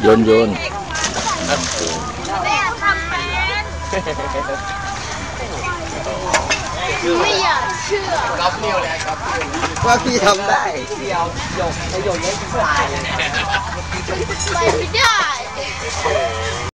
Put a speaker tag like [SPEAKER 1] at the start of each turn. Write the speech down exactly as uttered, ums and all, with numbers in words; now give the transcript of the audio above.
[SPEAKER 1] โยนโยน
[SPEAKER 2] แม่ทำเป็นไม่อยากเชื่อรับนิ้วเลยครับ
[SPEAKER 3] ว่าพี่ทำได้
[SPEAKER 4] เดียวโยกไอโยกเล่นตายเลย
[SPEAKER 2] ไปไม่ได้